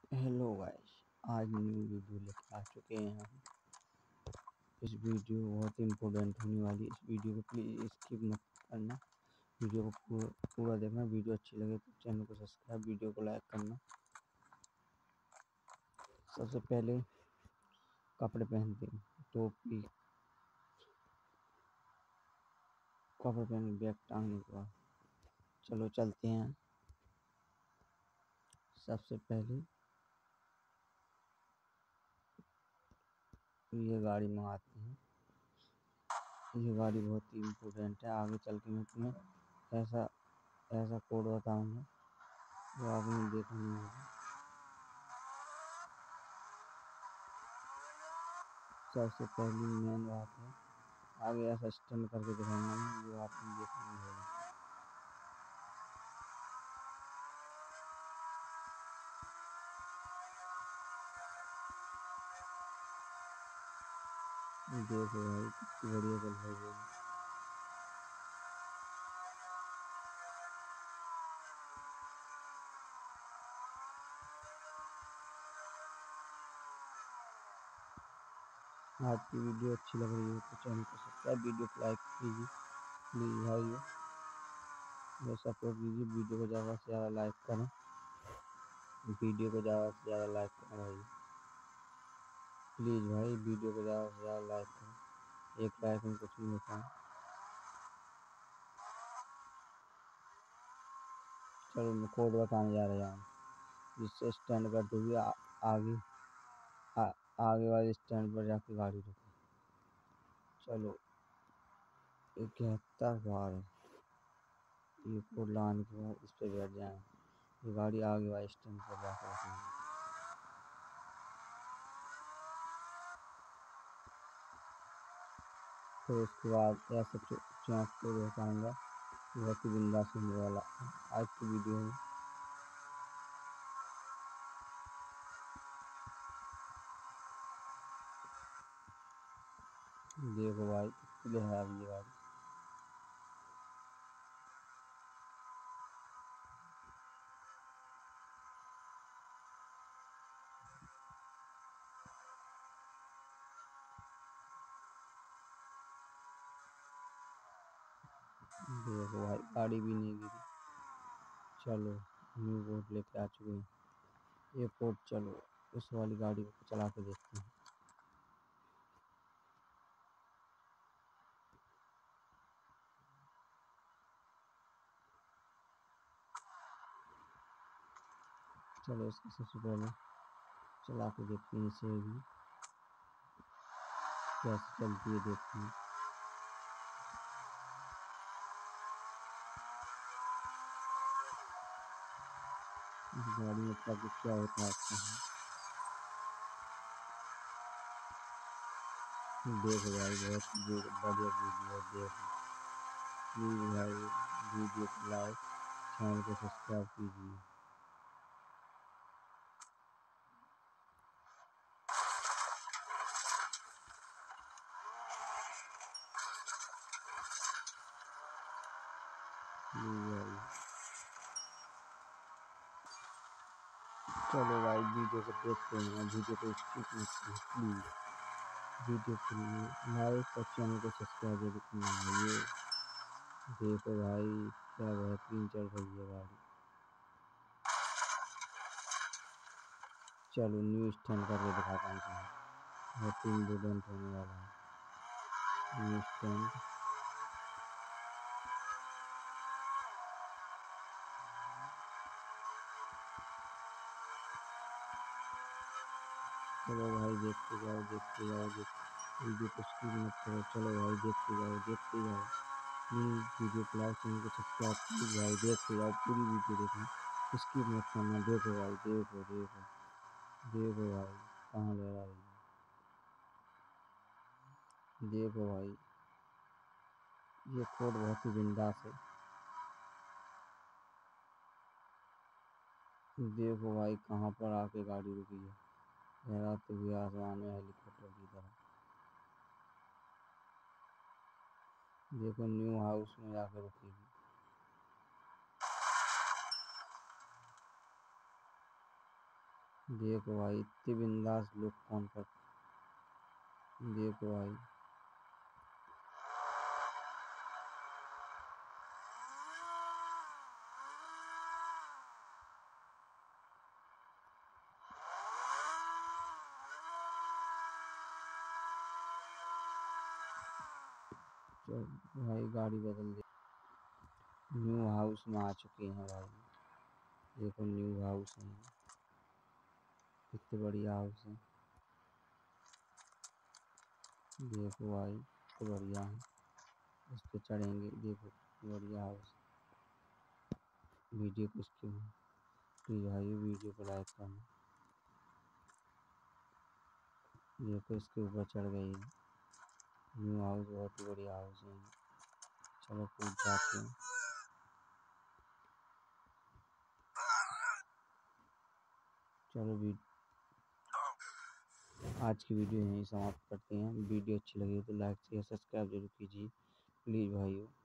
Hello guys, आज new video लेके आ चुके हैं हम। इस वीडियो बहुत इम्पोर्टेंट होने वाली है। इस वीडियो को प्लीज़ स्किप मत करना, वीडियो को पूरा देखना। वीडियो अच्छी लगे तो चैनल को सब्सक्राइब, वीडियो को लाइक करना। सबसे पहले कपड़े पहनते हैं, टोपी, कपड़े पहन बैग टांगने के बाद चलो चलते हैं। सबसे पहले ये गाड़ी मंगाते हैं। ये गाड़ी बहुत ही इम्पोर्टेंट है। आगे चल के मैं तुम्हें ऐसा ऐसा कोड बताऊंगा जो आपने देखा नहीं होगा। सबसे पहली मेन बात है, आगे ऐसा स्टैंड करके दिखाऊंगा मैं जो आपने देखा नहीं होगा। देखो भाई कितनी बढ़िया चल रही है। आज की वीडियो अच्छी लग रही है तो चैनल को सब्सक्राइब, वीडियो को लाइक कीजिए प्लीज़ भाई, ये सपोर्ट कीजिए। वीडियो को ज़्यादा से ज़्यादा लाइक करें, वीडियो को ज़्यादा से ज़्यादा लाइक करें भाई प्लीज़ भाई, वीडियो को ज़्यादा से ज़्यादा लाइक करें। एक लाइक में कुछ नहीं होता है। चलो मैं कोड बताने जा रहा हूँ जिससे स्टैंड करते हुए आगे आगे वाले स्टैंड पर जाके गाड़ी रुको। चलो 71 बार ये कोड लगाने के बाद इस पर बैठ जाए। ये गाड़ी आगे वाले स्टैंड पर जाकर रखेंगे। फिर उसके बाद ऐसे चौंक को दिखाऊंगा, बहुत ही बिंदास होने वाला है आज की वीडियो में। देखो भाई कितनी है अब ये गाड़ी। देखो भाई गाड़ी भी नहीं गिरी। चलो न्यू बोर्ड लेके आ चुके हैं। ये पोर्ट चलो उस वाली गाड़ी को चला के देखते हैं। चलो इसको सबसे पहले चला के देखते हैं, इसे भी कैसे चलती है देखते हैं। इस गाड़ी में तब क्या होता है अच्छा है। देखो भाई बहुत बढ़िया वीडियो है। देखो प्लीज़ भाई, वीडियो को लाइक, चैनल को सब्सक्राइब कीजिए। प्लीज़ भाई चलो भाई वीडियो को देखते हैं, वीडियो को स्किप मत कीजिए प्लीज़। वीडियो के लिए लाइक और चैनल को सब्सक्राइब जरूर करना है। ये देखो भाई क्या बेहतरीन चल रही है गाड़ी। चलो न्यू स्टैंड करके दिखाता हूँ तुम्हें, बहुत ही इम्पोर्टेंट होने वाला है न्यू स्टैंड। चलो भाई देखते जाओ देखते जाओ, वीडियो को स्किप मत करो। चलो भाई देखते जाओ देखते जाओ। प्लीज़ वीडियो को लाइक, चैनल को सब्सक्राइब प्लीज़ भाई, देखते जाओ पूरी वीडियो देखना, स्किप मत करना। देखो भाई देखो देखो देखो भाई कहाँ ले रहा है। देखो भाई ये कोड बहुत ही बिंदास है। देखो भाई कहाँ पर आके गाड़ी रुकी है, लहराते हुए आसमान में हेलीकॉप्टर की तरह। देखो न्यू हाउस में जाकर रुकी है। देखो भाई इतने बिंदास लोग कौन कर। देखो भाई चल भाई गाड़ी बदल दे। न्यू हाउस में आ चुके हैं भाई। देखो न्यू हाउस है, कितने बढ़िया हाउस है। देखो भाई कितने बढ़िया है। उस पर चढ़ेंगे। देखो कितनी बढ़िया हाउस। वीडियो को इसके प्लीज भाई वीडियो को लाइक करना। देखो इसके ऊपर चढ़ गई है। न्यू हाउस बहुत ही बढ़िया हाउस है। चलो कूद जाते हैं। चलो आज की वीडियो यहीं समाप्त करते हैं। वीडियो अच्छी लगी तो लाइक शेयर सब्सक्राइब जरूर कीजिए प्लीज़ भाइयों।